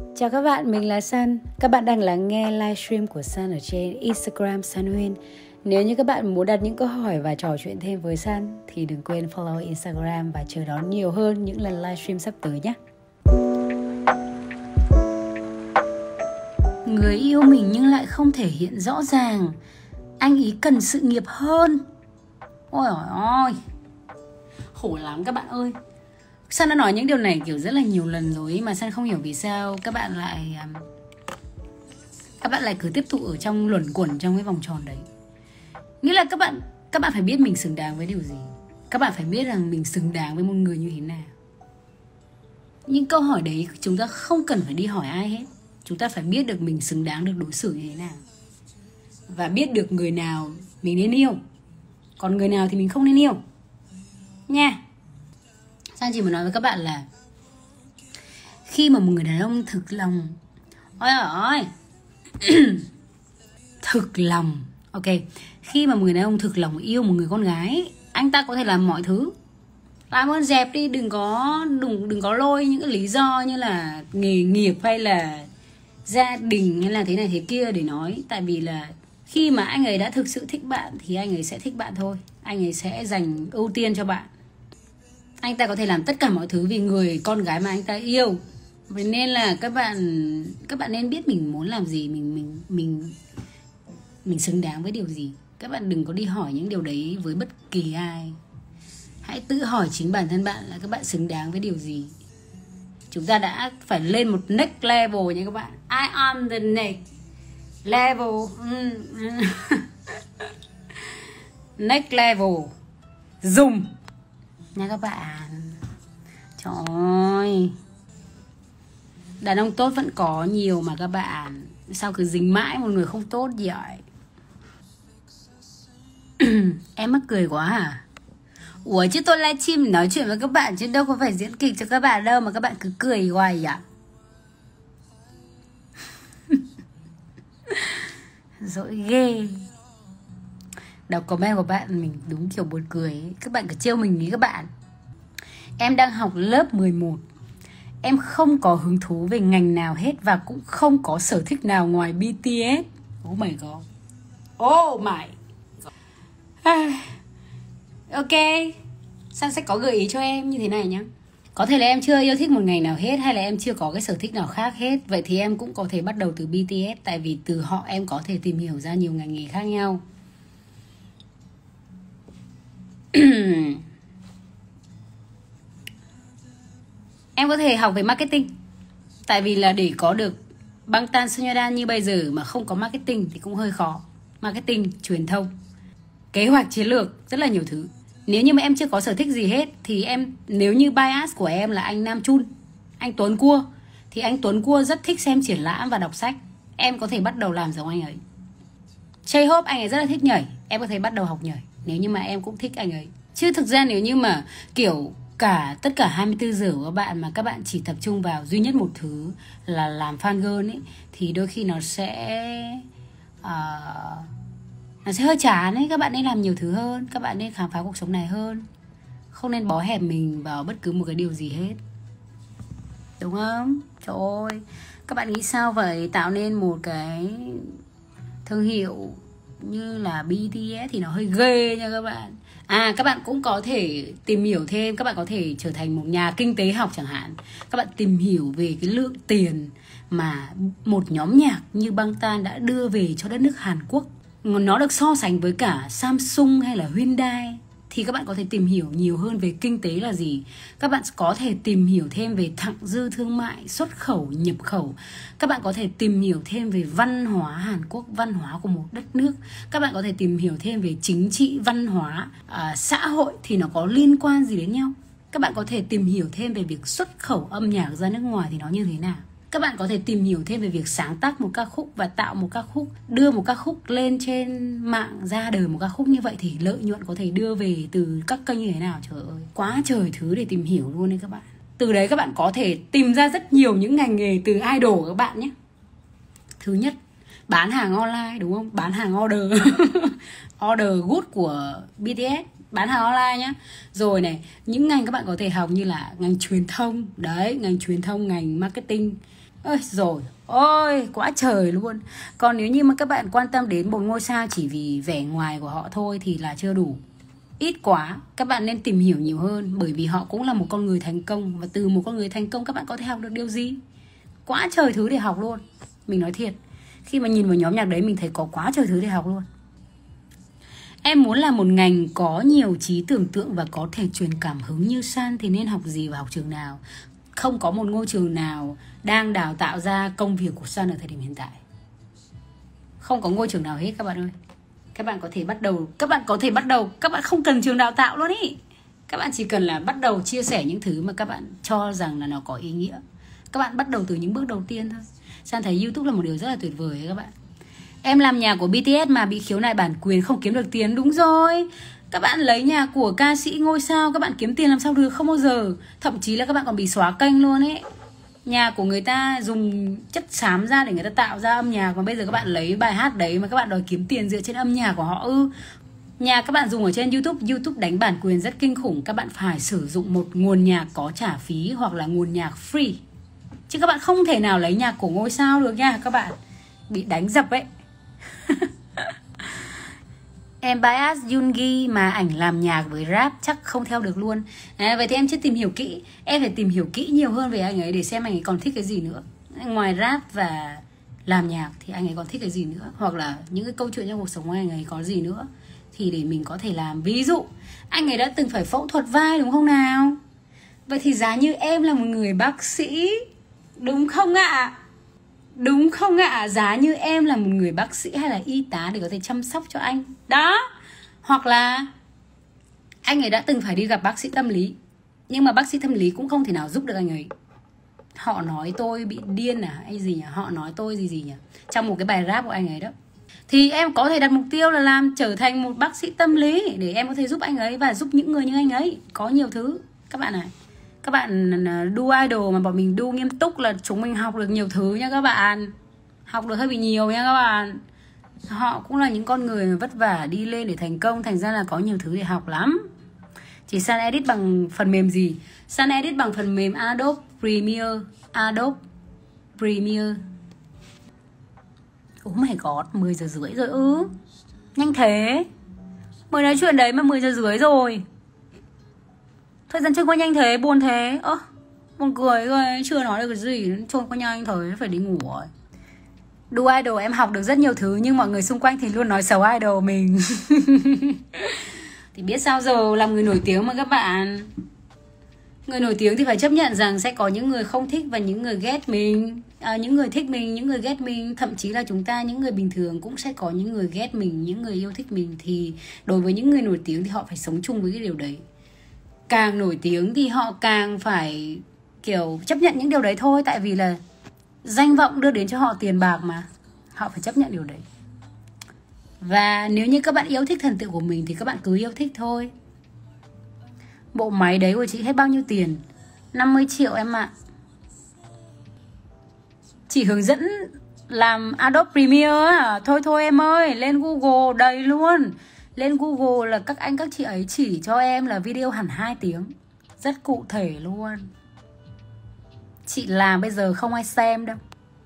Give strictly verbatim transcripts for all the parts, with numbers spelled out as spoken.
Chào các bạn, mình là Sun. Các bạn đang lắng nghe livestream của Sun ở trên Instagram Sun Huyên. Nếu như các bạn muốn đặt những câu hỏi và trò chuyện thêm với Sun thì đừng quên follow Instagram và chờ đón nhiều hơn những lần livestream sắp tới nhé. Người yêu mình nhưng lại không thể hiện rõ ràng. Anh ý cần sự nghiệp hơn. Ôi ôi ôi, khổ lắm các bạn ơi. Sun đã nói những điều này kiểu rất là nhiều lần rồi mà Sun không hiểu vì sao các bạn lại các bạn lại cứ tiếp tục ở trong luẩn quẩn trong cái vòng tròn đấy. Nghĩa là các bạn các bạn phải biết mình xứng đáng với điều gì. Các bạn phải biết rằng mình xứng đáng với một người như thế nào. Những câu hỏi đấy chúng ta không cần phải đi hỏi ai hết. Chúng ta phải biết được mình xứng đáng được đối xử như thế nào. Và biết được người nào mình nên yêu, còn người nào thì mình không nên yêu nha. Sang chỉ muốn nói với các bạn là khi mà một người đàn ông thực lòng Ôi ôi Thực lòng Ok, khi mà một người đàn ông thực lòng yêu một người con gái, anh ta có thể làm mọi thứ. Làm ơn dẹp đi, đừng có đừng, đừng có lôi những cái lý do như là nghề nghiệp hay là gia đình hay là thế này thế kia để nói. Tại vì là khi mà anh ấy đã thực sự thích bạn thì anh ấy sẽ thích bạn thôi. Anh ấy sẽ dành ưu tiên cho bạn. Anh ta có thể làm tất cả mọi thứ vì người con gái mà anh ta yêu. Vậy nên là các bạn các bạn nên biết mình muốn làm gì, mình mình mình mình xứng đáng với điều gì. Các bạn đừng có đi hỏi những điều đấy với bất kỳ ai. Hãy tự hỏi chính bản thân bạn là các bạn xứng đáng với điều gì. Chúng ta đã phải lên một next level nha các bạn. I am the next level. Next level. Dùng nha các bạn. Trời ơi, đàn ông tốt vẫn có nhiều mà các bạn. Sao cứ dính mãi một người không tốt vậy? Em mắc cười quá hả? Ủa chứ tôi livestream nói chuyện với các bạn chứ đâu có phải diễn kịch cho các bạn đâu mà các bạn cứ cười hoài à? Dỗi ghê. Đọc comment của bạn mình đúng kiểu buồn cười ấy. Các bạn cứ trêu mình ý các bạn. Em đang học lớp mười một. Em không có hứng thú về ngành nào hết và cũng không có sở thích nào ngoài bê tê ét. Oh my god. Oh my god. À, ok, Sun sẽ có gợi ý cho em như thế này nhé. Có thể là em chưa yêu thích một ngành nào hết, hay là em chưa có cái sở thích nào khác hết. Vậy thì em cũng có thể bắt đầu từ bê tê ét. Tại vì từ họ em có thể tìm hiểu ra nhiều ngành nghề khác nhau. Em có thể học về marketing. Tại vì là để có được Bangtan Sonyeondan như bây giờ mà không có marketing thì cũng hơi khó. Marketing, truyền thông, kế hoạch chiến lược, rất là nhiều thứ. Nếu như mà em chưa có sở thích gì hết thì em, nếu như bias của em là anh Nam Chun, anh Tuấn Cua, thì anh Tuấn Cua rất thích xem triển lãm và đọc sách. Em có thể bắt đầu làm giống anh ấy. J-Hope, anh ấy rất là thích nhảy. Em có thể bắt đầu học nhảy nếu như mà em cũng thích anh ấy. Chứ thực ra nếu như mà kiểu cả tất cả hai mươi tư giờ của các bạn mà các bạn chỉ tập trung vào duy nhất một thứ là làm fan girl ấy, thì đôi khi nó sẽ uh, nó sẽ hơi chán ấy. Các bạn nên làm nhiều thứ hơn. Các bạn nên khám phá cuộc sống này hơn. Không nên bó hẹp mình vào bất cứ một cái điều gì hết. Đúng không? Trời ơi, các bạn nghĩ sao vậy? Tạo nên một cái thương hiệu như là bê tê ét thì nó hơi ghê nha các bạn. À, các bạn cũng có thể tìm hiểu thêm. Các bạn có thể trở thành một nhà kinh tế học chẳng hạn. Các bạn tìm hiểu về cái lượng tiền mà một nhóm nhạc như Bangtan đã đưa về cho đất nước Hàn Quốc. Nó được so sánh với cả Samsung hay là Hyundai. Thì các bạn có thể tìm hiểu nhiều hơn về kinh tế là gì. Các bạn có thể tìm hiểu thêm về thặng dư thương mại, xuất khẩu, nhập khẩu. Các bạn có thể tìm hiểu thêm về văn hóa Hàn Quốc, văn hóa của một đất nước. Các bạn có thể tìm hiểu thêm về chính trị, văn hóa, à, xã hội thì nó có liên quan gì đến nhau. Các bạn có thể tìm hiểu thêm về việc xuất khẩu âm nhạc ra nước ngoài thì nó như thế nào. Các bạn có thể tìm hiểu thêm về việc sáng tác một ca khúc và tạo một ca khúc, đưa một ca khúc lên trên mạng, ra đời một ca khúc như vậy thì lợi nhuận có thể đưa về từ các kênh như thế nào. Trời ơi, quá trời thứ để tìm hiểu luôn đấy các bạn. Từ đấy các bạn có thể tìm ra rất nhiều những ngành nghề từ idol của các bạn nhé. Thứ nhất, bán hàng online, đúng không? Bán hàng order order good của bê tê ét, bán hàng online nhá. Rồi này, những ngành các bạn có thể học như là ngành truyền thông. Đấy, ngành truyền thông, ngành marketing, Ôi rồi, ôi quá trời luôn. Còn nếu như mà các bạn quan tâm đến một ngôi sao chỉ vì vẻ ngoài của họ thôi thì là chưa đủ. Ít quá, các bạn nên tìm hiểu nhiều hơn. Bởi vì họ cũng là một con người thành công. Và từ một con người thành công các bạn có thể học được điều gì? Quá trời thứ để học luôn. Mình nói thiệt, khi mà nhìn vào nhóm nhạc đấy mình thấy có quá trời thứ để học luôn. Em muốn làm một ngành có nhiều trí tưởng tượng và có thể truyền cảm hứng như San thì nên học gì và học trường nào? Không có một ngôi trường nào đang đào tạo ra công việc của San ở thời điểm hiện tại. Không có ngôi trường nào hết các bạn ơi. Các bạn có thể bắt đầu, các bạn có thể bắt đầu, các bạn không cần trường đào tạo luôn ý. Các bạn chỉ cần là bắt đầu chia sẻ những thứ mà các bạn cho rằng là nó có ý nghĩa. Các bạn bắt đầu từ những bước đầu tiên thôi. San thấy YouTube là một điều rất là tuyệt vời ấy các bạn. Em làm nhạc của bê tê ét mà bị khiếu nại bản quyền không kiếm được tiền. Đúng rồi, các bạn lấy nhạc của ca sĩ ngôi sao các bạn kiếm tiền làm sao được, không bao giờ. Thậm chí là các bạn còn bị xóa kênh luôn ấy. Nhạc của người ta dùng chất xám ra để người ta tạo ra âm nhạc, mà bây giờ các bạn lấy bài hát đấy mà các bạn đòi kiếm tiền dựa trên âm nhạc của họ ư? Nhạc các bạn dùng ở trên YouTube, YouTube đánh bản quyền rất kinh khủng. Các bạn phải sử dụng một nguồn nhạc có trả phí hoặc là nguồn nhạc free, chứ các bạn không thể nào lấy nhạc của ngôi sao được nha. Các bạn bị đánh dập ấy. Em bias Yoongi mà ảnh làm nhạc với rap chắc không theo được luôn. À, vậy thì em chưa tìm hiểu kỹ. Em phải tìm hiểu kỹ nhiều hơn về anh ấy để xem anh ấy còn thích cái gì nữa. Ngoài rap và làm nhạc thì anh ấy còn thích cái gì nữa, hoặc là những cái câu chuyện trong cuộc sống của anh ấy có gì nữa, thì để mình có thể làm. Ví dụ anh ấy đã từng phải phẫu thuật vai đúng không nào? Vậy thì giá như em là một người bác sĩ, đúng không ạ? À? Đúng không ạ? À? Giá như em là một người bác sĩ hay là y tá để có thể chăm sóc cho anh. Đó. Hoặc là anh ấy đã từng phải đi gặp bác sĩ tâm lý, nhưng mà bác sĩ tâm lý cũng không thể nào giúp được anh ấy. Họ nói tôi bị điên à hay gì nhỉ? Họ nói tôi gì gì nhỉ? Trong một cái bài rap của anh ấy đó. Thì em có thể đặt mục tiêu là làm trở thành một bác sĩ tâm lý để em có thể giúp anh ấy và giúp những người như anh ấy. Có nhiều thứ các bạn ạ. À. Các bạn đu idol mà bọn mình đu nghiêm túc là chúng mình học được nhiều thứ nha các bạn. Học được hơi bị nhiều nha các bạn. Họ cũng là những con người vất vả đi lên để thành công, thành ra là có nhiều thứ để học lắm. Chỉ San edit bằng phần mềm gì? San edit bằng phần mềm Adobe Premiere. Adobe Premiere. Oh my god, mười giờ rưỡi rồi ư? Ừ. Nhanh thế. Mới nói chuyện đấy mà mười giờ rưỡi rồi. Thời gian trôi qua nhanh thế, buồn thế. Ơ, buồn cười rồi, chưa nói được cái gì, trôi qua nhanh thôi, phải đi ngủ rồi. Đu idol em học được rất nhiều thứ, nhưng mọi người xung quanh thì luôn nói xấu idol mình. Thì biết sao giờ, làm người nổi tiếng mà các bạn. Người nổi tiếng thì phải chấp nhận rằng sẽ có những người không thích và những người ghét mình. À, những người thích mình, những người ghét mình. Thậm chí là chúng ta, những người bình thường cũng sẽ có những người ghét mình, những người yêu thích mình. Thì đối với những người nổi tiếng thì họ phải sống chung với cái điều đấy. Càng nổi tiếng thì họ càng phải kiểu chấp nhận những điều đấy thôi. Tại vì là danh vọng đưa đến cho họ tiền bạc mà. Họ phải chấp nhận điều đấy. Và nếu như các bạn yêu thích thần tượng của mình thì các bạn cứ yêu thích thôi. Bộ máy đấy của chị hết bao nhiêu tiền? năm mươi triệu em ạ. Chỉ hướng dẫn làm Adobe Premiere à? Thôi thôi em ơi, lên Google đầy luôn. Lên Google là các anh các chị ấy chỉ cho em là video hẳn hai tiếng. Rất cụ thể luôn. Chị làm bây giờ không ai xem đâu.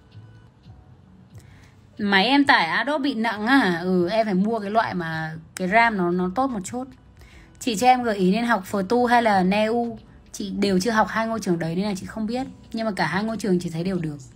Máy em tải Adobe bị nặng à? Ừ, em phải mua cái loại mà cái RAM nó nó tốt một chút. Chị cho em gợi ý nên học Phờ Tu hay là Neu. Chị đều chưa học hai ngôi trường đấy nên là chị không biết. Nhưng mà cả hai ngôi trường chị thấy đều được.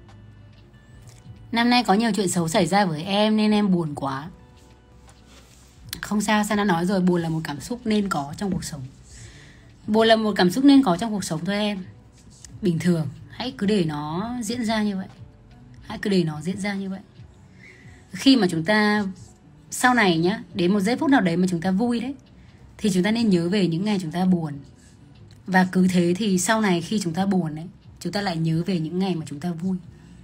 Năm nay có nhiều chuyện xấu xảy ra với em nên em buồn quá. Không sao, San đã nói rồi, buồn là một cảm xúc nên có trong cuộc sống. Buồn là một cảm xúc nên có trong cuộc sống thôi em. Bình thường, hãy cứ để nó diễn ra như vậy. Hãy cứ để nó diễn ra như vậy. Khi mà chúng ta sau này nhá, đến một giây phút nào đấy mà chúng ta vui đấy, thì chúng ta nên nhớ về những ngày chúng ta buồn. Và cứ thế thì sau này khi chúng ta buồn đấy, chúng ta lại nhớ về những ngày mà chúng ta vui.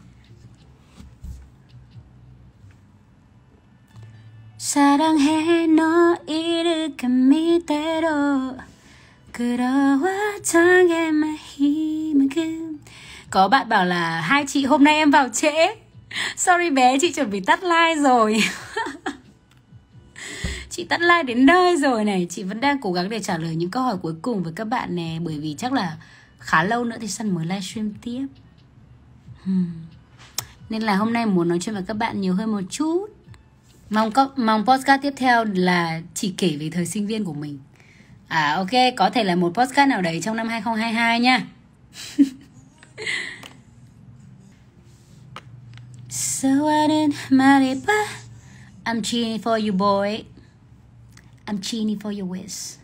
사랑해 너 이렇게 믿대로 그러와 당해만 힘은. Có bạn bảo là hai chị hôm nay em vào trễ. Sorry bé, chị chuẩn bị tắt like rồi. Chị tắt like đến nơi rồi này. Chị vẫn đang cố gắng để trả lời những câu hỏi cuối cùng với các bạn nè. Bởi vì chắc là khá lâu nữa thì Sun mới livestream tiếp. Nên là hôm nay muốn nói chuyện với các bạn nhiều hơn một chút. Mong có, mong podcast tiếp theo là chỉ kể về thời sinh viên của mình. À ok, có thể là một podcast nào đấy trong năm hai không hai hai nha. So I didn't marry, but I'm cheating for you, boy. I'm cheating for your wish.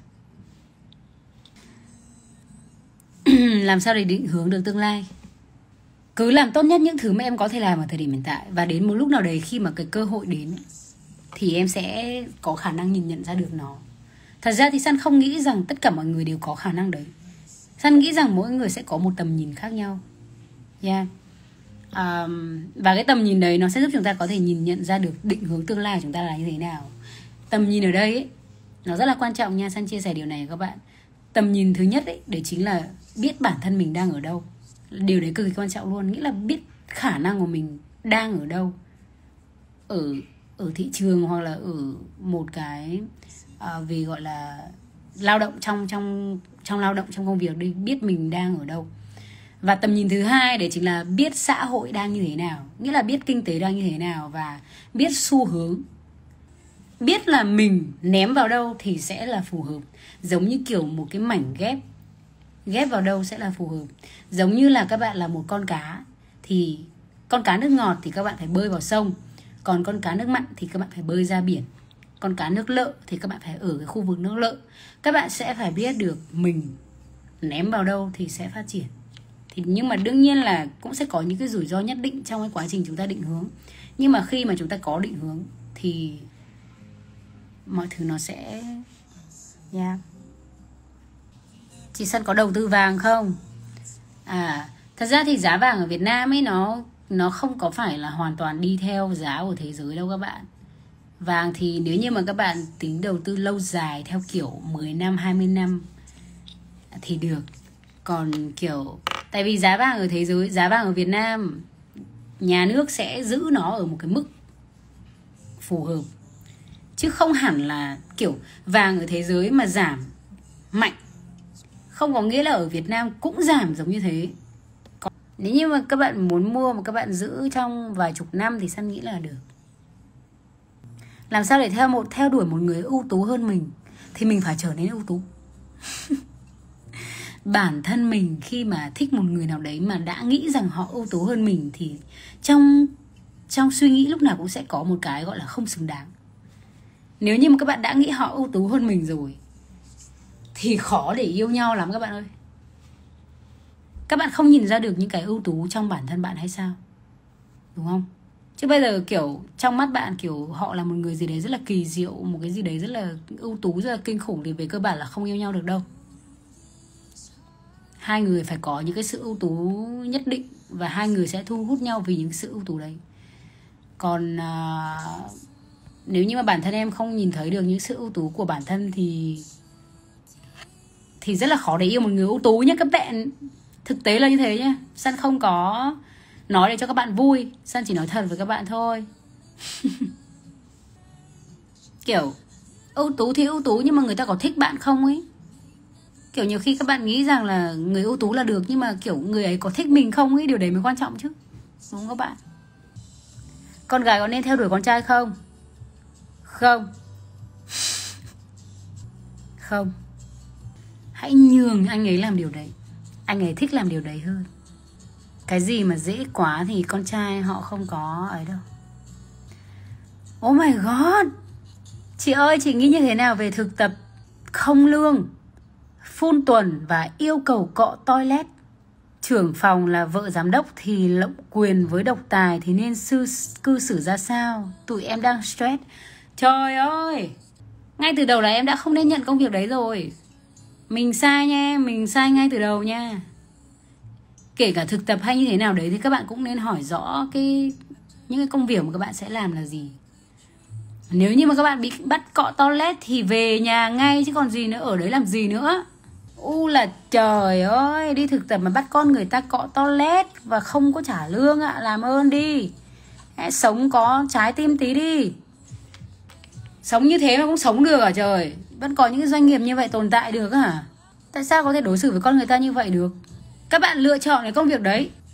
Làm sao để định hướng được tương lai? Cứ làm tốt nhất những thứ mà em có thể làm ở thời điểm hiện tại. Và đến một lúc nào đấy khi mà cái cơ hội đến thì em sẽ có khả năng nhìn nhận ra được nó. Thật ra thì San không nghĩ rằng tất cả mọi người đều có khả năng đấy. San nghĩ rằng mỗi người sẽ có một tầm nhìn khác nhau. Yeah. Um, và cái tầm nhìn đấy nó sẽ giúp chúng ta có thể nhìn nhận ra được định hướng tương lai của chúng ta là như thế nào. Tầm nhìn ở đây ấy, nó rất là quan trọng nha. San chia sẻ điều này với các bạn. Tầm nhìn thứ nhất ấy, đấy chính là biết bản thân mình đang ở đâu. Điều đấy cực kỳ quan trọng luôn. Nghĩa là biết khả năng của mình đang ở đâu. Ở, ở thị trường hoặc là ở một cái uh, vì gọi là lao động trong, trong, trong lao động trong công việc đi. Biết mình đang ở đâu. Và tầm nhìn thứ hai đấy chính là biết xã hội đang như thế nào. Nghĩa là biết kinh tế đang như thế nào. Và biết xu hướng. Biết là mình ném vào đâu thì sẽ là phù hợp. Giống như kiểu một cái mảnh ghép. Ghép vào đâu sẽ là phù hợp. Giống như là các bạn là một con cá. Thì con cá nước ngọt thì các bạn phải bơi vào sông. Còn con cá nước mặn thì các bạn phải bơi ra biển. Con cá nước lợ thì các bạn phải ở cái khu vực nước lợ. Các bạn sẽ phải biết được mình ném vào đâu thì sẽ phát triển. Thì, nhưng mà đương nhiên là cũng sẽ có những cái rủi ro nhất định trong cái quá trình chúng ta định hướng. Nhưng mà khi mà chúng ta có định hướng thì mọi thứ nó sẽ... Yeah. Chị Sân có đầu tư vàng không? À, thật ra thì giá vàng ở Việt Nam ấy nó nó không có phải là hoàn toàn đi theo giá của thế giới đâu các bạn. Vàng thì nếu như mà các bạn tính đầu tư lâu dài theo kiểu mười năm, hai mươi năm thì được. Còn kiểu tại vì giá vàng ở thế giới, giá vàng ở Việt Nam nhà nước sẽ giữ nó ở một cái mức phù hợp. Chứ không hẳn là kiểu vàng ở thế giới mà giảm mạnh không có nghĩa là ở Việt Nam cũng giảm giống như thế. Nếu như mà các bạn muốn mua mà các bạn giữ trong vài chục năm thì San nghĩ là được. Làm sao để theo một theo đuổi một người ưu tú hơn mình thì mình phải trở nên ưu tú. Bản thân mình khi mà thích một người nào đấy mà đã nghĩ rằng họ ưu tú hơn mình thì trong trong suy nghĩ lúc nào cũng sẽ có một cái gọi là không xứng đáng. Nếu như mà các bạn đã nghĩ họ ưu tú hơn mình rồi thì khó để yêu nhau lắm các bạn ơi. Các bạn không nhìn ra được những cái ưu tú trong bản thân bạn hay sao? Đúng không? Chứ bây giờ kiểu trong mắt bạn kiểu họ là một người gì đấy rất là kỳ diệu, một cái gì đấy rất là ưu tú, rất là kinh khủng thì về cơ bản là không yêu nhau được đâu. Hai người phải có những cái sự ưu tú nhất định và hai người sẽ thu hút nhau vì những sự ưu tú đấy. Còn à, nếu như mà bản thân em không nhìn thấy được những sự ưu tú của bản thân thì thì rất là khó để yêu một người ưu tú nhé các bạn. Thực tế là như thế nhé. San không có nói để cho các bạn vui, San chỉ nói thật với các bạn thôi. Kiểu ưu tú thì ưu tú nhưng mà người ta có thích bạn không ấy. Kiểu nhiều khi các bạn nghĩ rằng là người ưu tú là được, nhưng mà kiểu người ấy có thích mình không ấy, điều đấy mới quan trọng chứ. Đúng không các bạn? Con gái có nên theo đuổi con trai không? Không. Không. Hãy nhường anh ấy làm điều đấy. Anh ấy thích làm điều đấy hơn. Cái gì mà dễ quá thì con trai họ không có ấy đâu. Oh my god. Chị ơi, chị nghĩ như thế nào về thực tập không lương, phun tuần và yêu cầu cọ toilet? Trưởng phòng là vợ giám đốc thì lộng quyền với độc tài thì nên sư, cư xử ra sao? Tụi em đang stress. Trời ơi, ngay từ đầu là em đã không nên nhận công việc đấy rồi. Mình sai nha, mình sai ngay từ đầu nha. Kể cả thực tập hay như thế nào đấy thì các bạn cũng nên hỏi rõ cái những cái công việc mà các bạn sẽ làm là gì. Nếu như mà các bạn bị bắt cọ toilet thì về nhà ngay chứ còn gì nữa, ở đấy làm gì nữa. U là trời ơi, đi thực tập mà bắt con người ta cọ toilet và không có trả lương ạ, à, làm ơn đi. Hãy sống có trái tim tí đi. Sống như thế mà cũng sống được à trời. Vẫn có những cái doanh nghiệp như vậy tồn tại được à? Tại sao có thể đối xử với con người ta như vậy được? Các bạn lựa chọn cái công việc đấy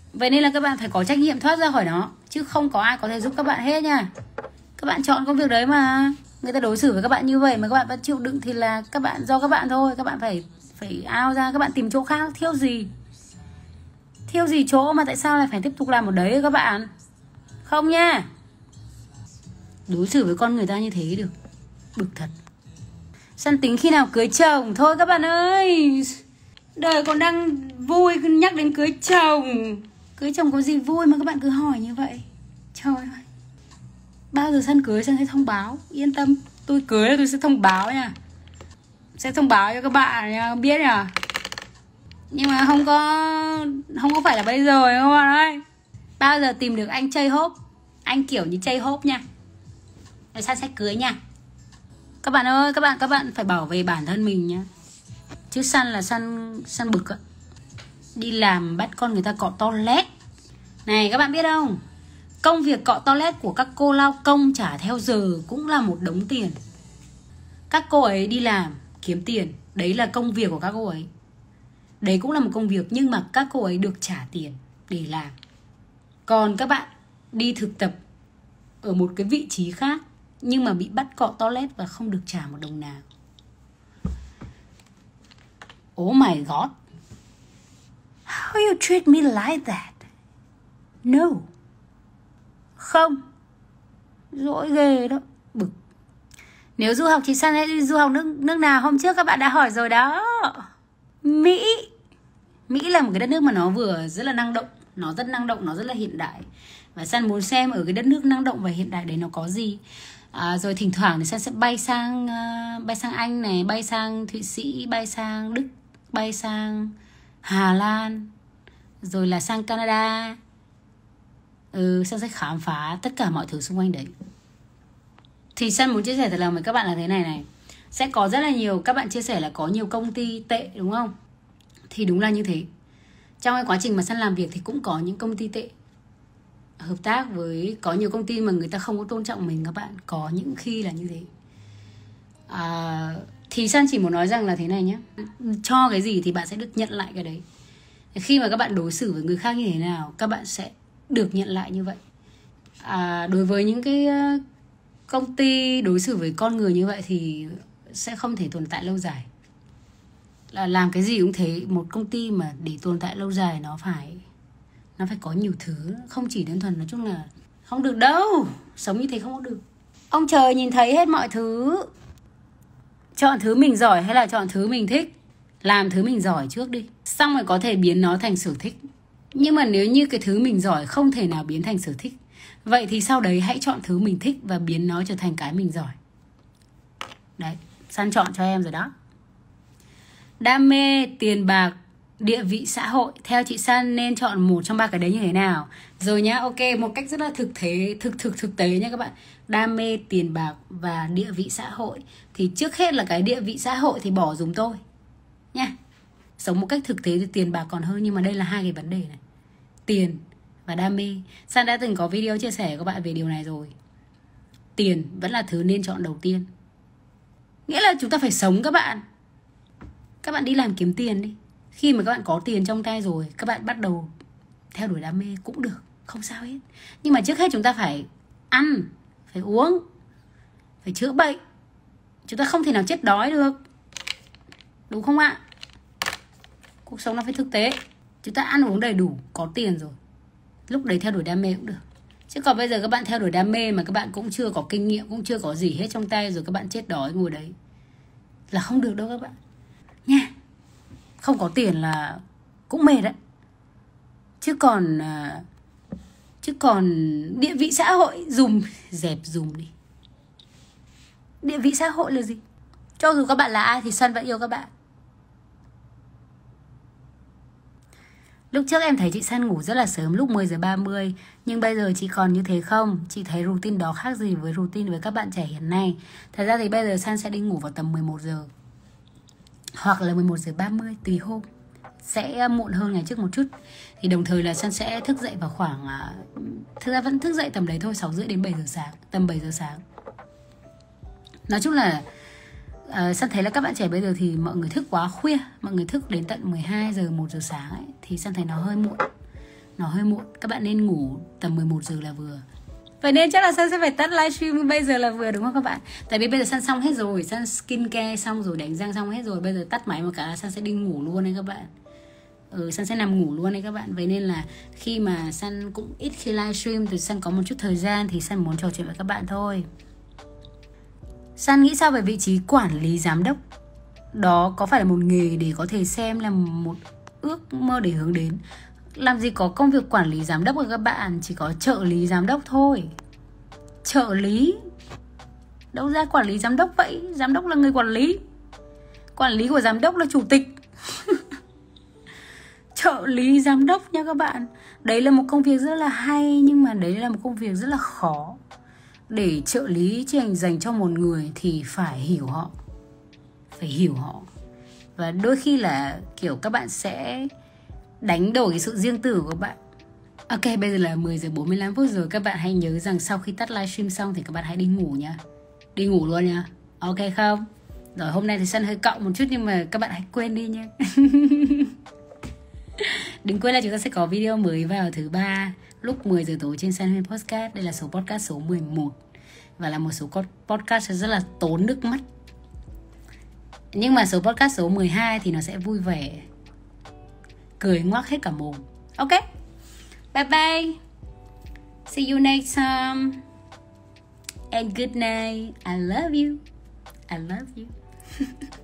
Vậy nên là các bạn phải có trách nhiệm thoát ra khỏi nó, chứ không có ai có thể giúp các bạn hết nha. Các bạn chọn công việc đấy mà người ta đối xử với các bạn như vậy mà các bạn vẫn chịu đựng thì là các bạn do các bạn thôi. Các bạn phải phải ao ra, các bạn tìm chỗ khác. Thiếu gì Thiếu gì chỗ mà tại sao lại phải tiếp tục làm một đấy các bạn? Không nha. Đối xử với con người ta như thế được, bực thật. Săn tính khi nào cưới chồng thôi các bạn ơi. Đời còn đang vui cứ nhắc đến cưới chồng. Cưới chồng có gì vui mà các bạn cứ hỏi như vậy? Trời ơi. Bao giờ Săn cưới Săn sẽ thông báo. Yên tâm, tôi cưới là tôi sẽ thông báo nha. Sẽ thông báo cho các bạn nha, biết nhỉ. Nhưng mà không có Không có phải là bây giờ các bạn ơi. Bao giờ tìm được anh chơi hốp, anh kiểu như chơi hốp nha, rồi Săn sẽ cưới nha. Các bạn ơi, các bạn các bạn phải bảo vệ bản thân mình nhá. Chứ Săn là Săn Săn bực ạ. Đi làm bắt con người ta cọ toilet. Này các bạn biết không, công việc cọ toilet của các cô lao công trả theo giờ cũng là một đống tiền. Các cô ấy đi làm kiếm tiền, đấy là công việc của các cô ấy. Đấy cũng là một công việc, nhưng mà các cô ấy được trả tiền để làm. Còn các bạn đi thực tập ở một cái vị trí khác nhưng mà bị bắt cọ toilet và không được trả một đồng nào. Oh my god, how you treat me like that? No. Không. Dỗi ghê đó, bực. Nếu du học chị Săn sẽ đi du học nước, nước nào? Hôm trước các bạn đã hỏi rồi đó. Mỹ. Mỹ là một cái đất nước mà nó vừa rất là năng động, nó rất năng động, nó rất là hiện đại. Và Săn muốn xem ở cái đất nước năng động và hiện đại đấy nó có gì. À, rồi thỉnh thoảng thì Săn sẽ bay sang uh, bay sang Anh này, bay sang Thụy Sĩ, bay sang Đức, bay sang Hà Lan, rồi là sang Canada. Ừ, Săn sẽ khám phá tất cả mọi thứ xung quanh đấy. Thì Săn muốn chia sẻ thật lòng với các bạn là thế này này. Sẽ có rất là nhiều, các bạn chia sẻ là có nhiều công ty tệ đúng không? Thì đúng là như thế. Trong cái quá trình mà Săn làm việc thì cũng có những công ty tệ. Hợp tác với, có nhiều công ty mà người ta không có tôn trọng mình các bạn. Có những khi là như thế. à, Thì Săn chỉ muốn nói rằng là thế này nhé. Cho cái gì thì bạn sẽ được nhận lại cái đấy. Khi mà các bạn đối xử với người khác như thế nào, các bạn sẽ được nhận lại như vậy. à, Đối với những cái công ty đối xử với con người như vậy thì sẽ không thể tồn tại lâu dài. Là làm cái gì cũng thế. Một công ty mà để tồn tại lâu dài nó phải Nó phải có nhiều thứ. Không chỉ đơn thuần, nói chung là không được đâu. Sống như thế không có được. Ông trời nhìn thấy hết mọi thứ. Chọn thứ mình giỏi hay là chọn thứ mình thích? Làm thứ mình giỏi trước đi, xong rồi có thể biến nó thành sở thích. Nhưng mà nếu như cái thứ mình giỏi không thể nào biến thành sở thích, vậy thì sau đấy hãy chọn thứ mình thích và biến nó trở thành cái mình giỏi. Đấy, Săn chọn cho em rồi đó. Đam mê, tiền bạc, địa vị xã hội. Theo chị Săn nên chọn một trong ba cái đấy như thế nào? Rồi nhá, ok, một cách rất là thực tế, thực thực thực tế nha các bạn. Đam mê, tiền bạc và địa vị xã hội. Thì trước hết là cái địa vị xã hội thì bỏ dùm tôi nha. Sống một cách thực tế thì tiền bạc còn hơn. Nhưng mà đây là hai cái vấn đề này, tiền và đam mê. Săn đã từng có video chia sẻ với các bạn về điều này rồi. Tiền vẫn là thứ nên chọn đầu tiên. Nghĩa là chúng ta phải sống các bạn. Các bạn đi làm kiếm tiền đi. Khi mà các bạn có tiền trong tay rồi, các bạn bắt đầu theo đuổi đam mê cũng được, không sao hết. Nhưng mà trước hết chúng ta phải ăn, phải uống, phải chữa bệnh. Chúng ta không thể nào chết đói được, đúng không ạ? Cuộc sống nó phải thực tế. Chúng ta ăn uống đầy đủ, có tiền rồi, lúc đấy theo đuổi đam mê cũng được. Chứ còn bây giờ các bạn theo đuổi đam mê mà các bạn cũng chưa có kinh nghiệm, cũng chưa có gì hết trong tay, rồi các bạn chết đói ngồi đấy là không được đâu các bạn nha. Không có tiền là cũng mệt đấy. Chứ còn Chứ còn địa vị xã hội dùm, dẹp dùm đi. Địa vị xã hội là gì? Cho dù các bạn là ai thì Săn vẫn yêu các bạn. Lúc trước em thấy chị Săn ngủ rất là sớm, lúc mười giờ ba mươi. Nhưng bây giờ chị còn như thế không? Chị thấy routine đó khác gì với routine với các bạn trẻ hiện nay? Thật ra thì bây giờ Săn sẽ đi ngủ vào tầm mười một giờ, hoặc là mười một giờ ba mươi tùy hôm. Sẽ muộn hơn ngày trước một chút. Thì đồng thời là Săn sẽ thức dậy vào khoảng, thực ra vẫn thức dậy tầm đấy thôi, sáu rưỡi đến bảy giờ sáng. Tầm bảy giờ sáng. Nói chung là uh, Săn thấy là các bạn trẻ bây giờ thì mọi người thức quá khuya. Mọi người thức đến tận mười hai giờ, một giờ sáng ấy, thì Săn thấy nó hơi muộn. nó hơi muộn. Các bạn nên ngủ tầm mười một giờ là vừa. Vậy nên chắc là Sun sẽ phải tắt livestream bây giờ là vừa, đúng không các bạn? Tại vì bây giờ Sun xong hết rồi, Sun skincare xong rồi, đánh răng xong hết rồi. Bây giờ tắt máy một cái là Sun sẽ đi ngủ luôn đấy các bạn. Ừ, Sun sẽ nằm ngủ luôn đấy các bạn. Vậy nên là khi mà Sun cũng ít khi livestream thì Sun có một chút thời gian thì Sun muốn trò chuyện với các bạn thôi. Sun nghĩ sao về vị trí quản lý giám đốc? Đó có phải là một nghề để có thể xem là một ước mơ để hướng đến? Làm gì có công việc quản lý giám đốc của các bạn, chỉ có trợ lý giám đốc thôi. Trợ lý? Đâu ra quản lý giám đốc vậy? Giám đốc là người quản lý. Quản lý của giám đốc là chủ tịch. Trợ lý giám đốc nha các bạn. Đấy là một công việc rất là hay, nhưng mà đấy là một công việc rất là khó. Để trợ lý dành cho một người thì phải hiểu họ. Phải hiểu họ. Và đôi khi là kiểu các bạn sẽ đánh đổi cái sự riêng tư của các bạn. Ok, bây giờ là mười giờ bốn mươi lăm phút rồi. Các bạn hãy nhớ rằng sau khi tắt livestream xong thì các bạn hãy đi ngủ nha. Đi ngủ luôn nha. Ok không? Rồi hôm nay thì Sun hơi cọng một chút, nhưng mà các bạn hãy quên đi nha. Đừng quên là chúng ta sẽ có video mới vào thứ ba lúc mười giờ tối trên Sun Huyên Podcast. Đây là số podcast số mười một. Và là một số podcast rất là tốn nước mắt. Nhưng mà số podcast số mười hai thì nó sẽ vui vẻ, cười ngoác hết cả mồm. Ok, bye bye. See you next time. And good night. I love you. I love you.